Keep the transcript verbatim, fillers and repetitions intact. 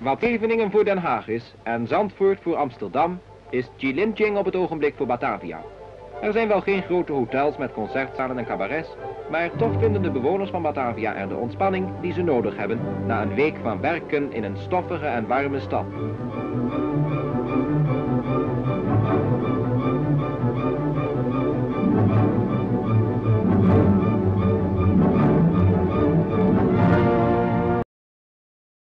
Wat Scheveningen voor Den Haag is en Zandvoort voor Amsterdam, is Chilincing op het ogenblik voor Batavia. Er zijn wel geen grote hotels met concertzalen en cabarets, maar toch vinden de bewoners van Batavia er de ontspanning die ze nodig hebben na een week van werken in een stoffige en warme stad.